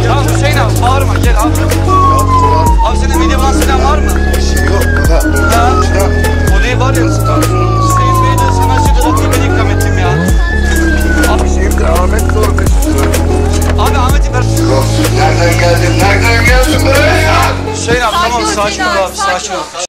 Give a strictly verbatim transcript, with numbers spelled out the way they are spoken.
Tamam Hüseyin abi bağırma gel abi. Abi senin mide bulantısı var mı? Bir şey yok baba. Ha? O değil var ya. Hüseyin Bey de sana şurada ben ikram ettim ya. Abi Şimdi Ahmet zor kaçırdı. Abi Ahmet'i ver. Yok. Nereden geldin? Nereden geldin buraya ya? Hüseyin abi tamam Sakin ol sakin ol Hüseyin abi abi, sakin sakin ol. ol.